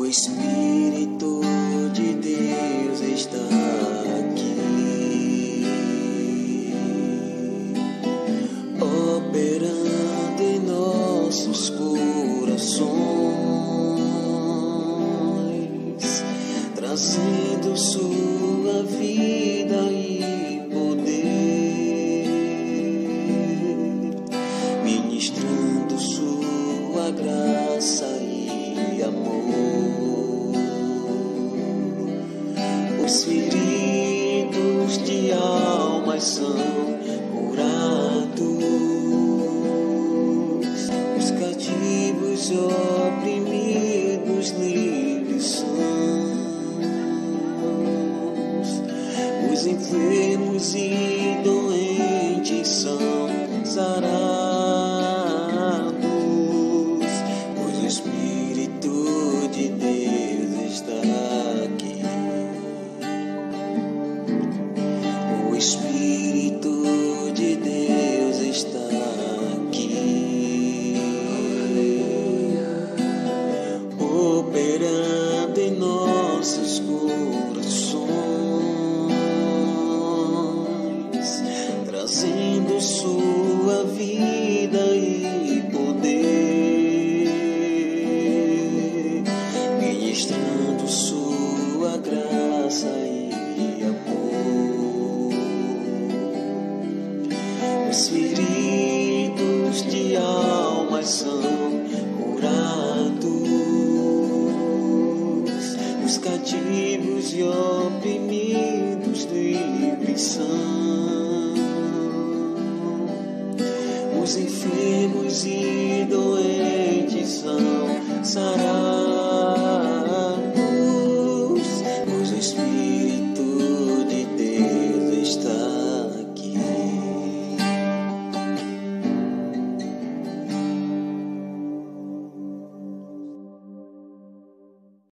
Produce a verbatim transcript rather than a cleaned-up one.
Espírito de Deus está aqui, operando em nossos corações, trazendo sua vida e poder, ministrando sua graça e amor. Os feridos de almas são curados, os cativos e oprimidos livres são, os enfermos e doentes são sarados, pois o Espírito de Deus está aqui. O Espírito de Deus está aqui, operando em nossos corações, trazendo sua vida e poder, ministrando sua graça e amor. Os feridos de almas são curados, os cativos e oprimidos livres são, os enfermos e doentes são sarados,